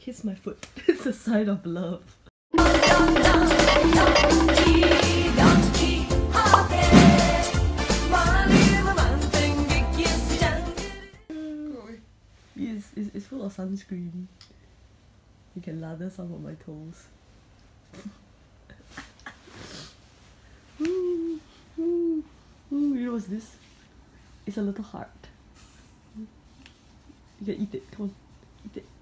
Kiss my foot. It's a sign of love. It's full of sunscreen. You can lather some of my toes. Ooh, ooh, ooh, you know what's this? It's a little heart. You can eat it. Come on, eat it.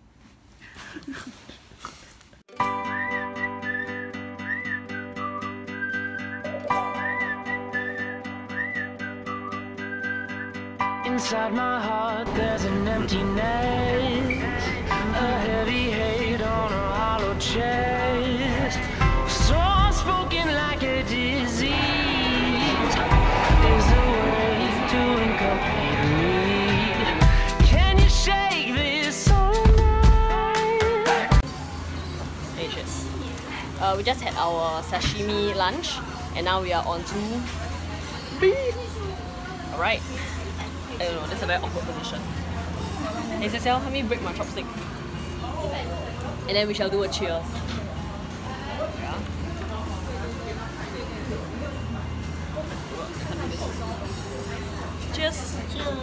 Inside my heart there's an emptiness, a heavy hate on a hollow chest, so spoken like a disease. Is a way to incomplete me. Can you shake this soul of mine? Hey, cheers. We just had our sashimi lunch and now we are on to beef. Alright. I don't know, that's a very awkward position. Hey Cecil, help me break my chopstick. And then we shall do a cheers. Yeah. Cheers! Cheers!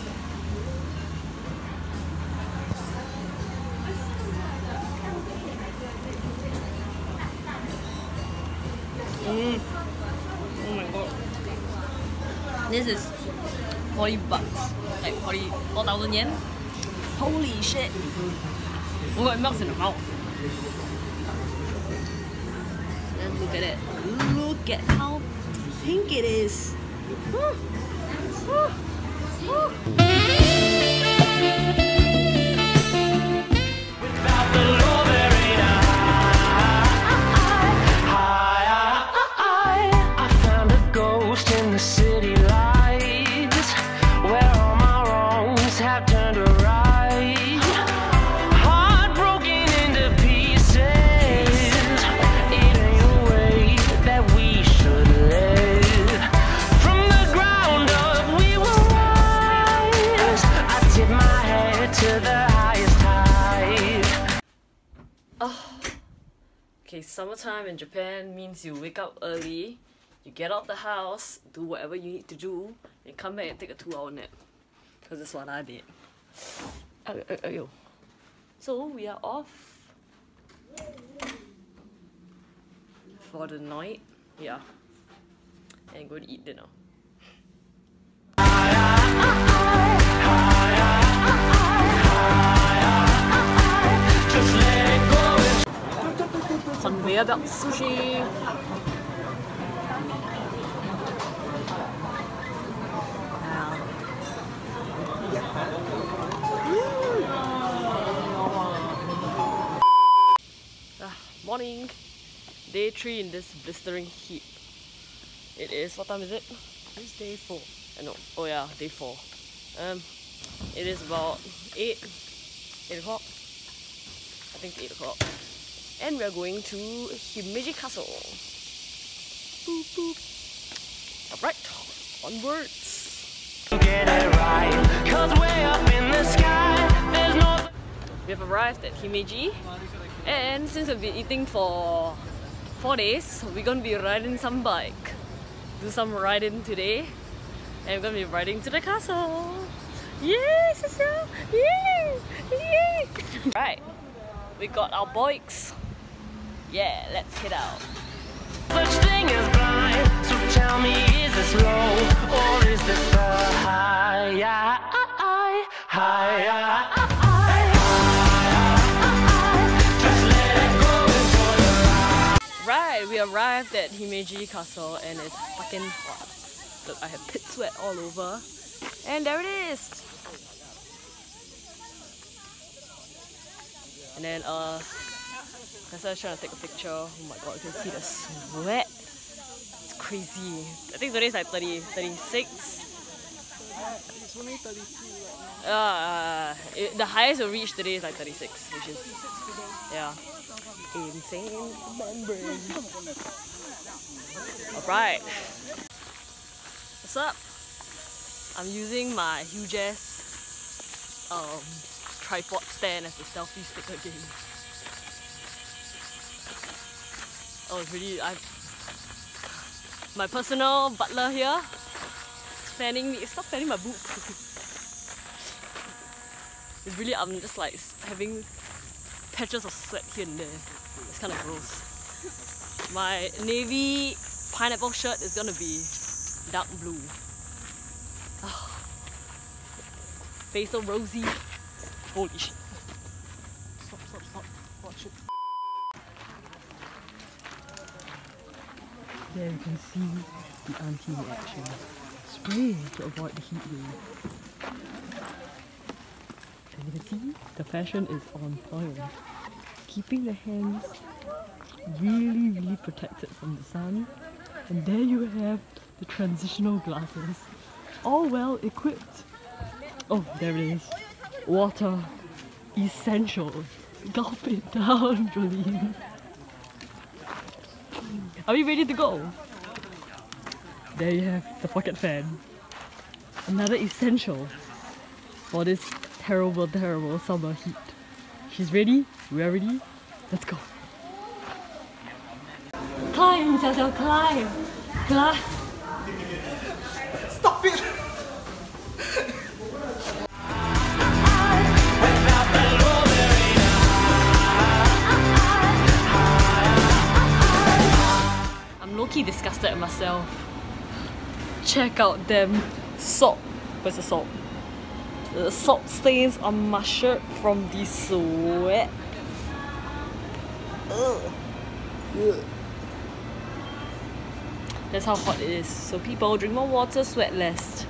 Oh my god. This is 40 bucks. Like 4,000 yen. Holy shit. Oh my god, it melts in the mouth. And look at it. Look at how pink it is. I found a ghost in the city lights, where all my wrongs have turned to right. Heart broken into pieces. It ain't a way that we should live. From the ground up we will rise. I tip my head to the highest tide. Okay, summertime in Japan means you wake up early, you get out the house, do whatever you need to do, and come back and take a 2-hour nap. Because that's what I did. So we are off for the night, yeah, and go to eat dinner. Just let it go. Conveyor belt sushi. Morning, day 3 in this blistering heat. It is, what time is it? It's day 4. No, oh yeah, day 4. It is about 8 o'clock. I think 8 o'clock. And we are going to Himeji Castle. Boop boop. Alright, onwards. Get it right, 'cause way up in the sky, there's no. We have arrived at Himeji, and since we've been eating for 4 days, we're gonna be riding some bike. Do some riding today, and we're gonna be riding to the castle. Yay, Cecil! Yay! Yay! Right, we got our bikes. Yeah, let's head out. Such thing as blind, so tell me, is this low or is this high? Just let it go for the ride. Right, we arrived at Himeji Castle and it's fucking hot. Look, I have pit sweat all over. And there it is! And then, that's why I was trying to take a picture. Oh my god, you can see the sweat. It's crazy. I think today is like 36. It's only 32 right now. The highest we'll reach today is like 36, which is, yeah, insane remembering. Alright. What's up? I'm using my Hughes tripod stand as a selfie stick again. Oh, it's really, my personal butler here, fanning me, stop fanning my boobs. It's really, I'm just like having patches of sweat here and there. It's kind of gross. My navy pineapple shirt is gonna be dark blue. Oh. Face so rosy. Holy shit. Stop. Watch it. There you can see the auntie in action. Spray to avoid the heat wave. And you can see the fashion is on point. Keeping the hands really protected from the sun. And there you have the transitional glasses. All well equipped. Oh, there it is. Water. Essential. Gulp it down, Jolene. Are we ready to go? There you have the pocket fan. Another essential for this terrible summer heat. She's ready, we're ready, let's go. Climb, Xiao Xiao, climb! Climb! Stop it! I'm low-key disgusted at myself. Check out them salt. Where's the salt? The salt stains on my shirt from the sweat. Ugh. That's how hot it is. So people, drink more water, sweat less.